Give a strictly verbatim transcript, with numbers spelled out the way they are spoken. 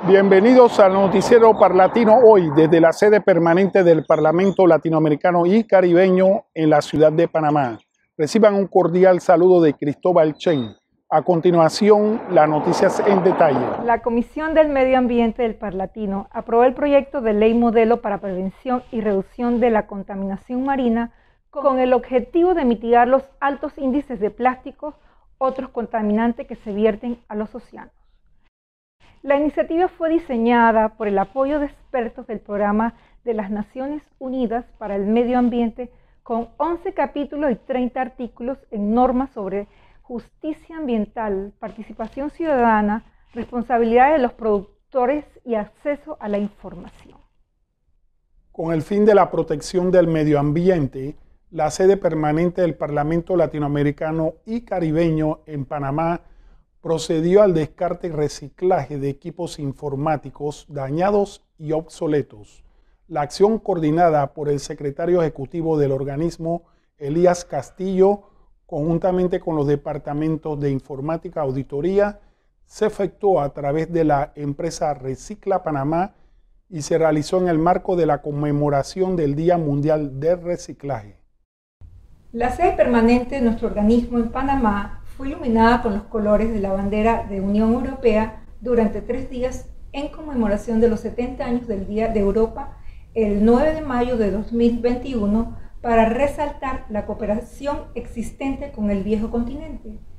Bienvenidos al noticiero Parlatino hoy desde la sede permanente del Parlamento Latinoamericano y Caribeño en la ciudad de Panamá. Reciban un cordial saludo de Cristóbal Chen. A continuación, las noticias en detalle. La Comisión del Medio Ambiente del Parlatino aprobó el proyecto de ley modelo para prevención y reducción de la contaminación marina con el objetivo de mitigar los altos índices de plásticos, otros contaminantes que se vierten a los océanos. La iniciativa fue diseñada por el apoyo de expertos del Programa de las Naciones Unidas para el Medio Ambiente con once capítulos y treinta artículos en normas sobre justicia ambiental, participación ciudadana, responsabilidad de los productores y acceso a la información. Con el fin de la protección del medio ambiente, la sede permanente del Parlamento Latinoamericano y Caribeño en Panamá procedió al descarte y reciclaje de equipos informáticos dañados y obsoletos. La acción, coordinada por el secretario ejecutivo del organismo, Elías Castillo, conjuntamente con los departamentos de informática y auditoría, se efectuó a través de la empresa Recicla Panamá y se realizó en el marco de la conmemoración del Día Mundial del Reciclaje. La sede permanente de nuestro organismo en Panamá fue iluminada con los colores de la bandera de Unión Europea durante tres días en conmemoración de los setenta años del Día de Europa, el nueve de mayo de dos mil veintiuno, para resaltar la cooperación existente con el viejo continente.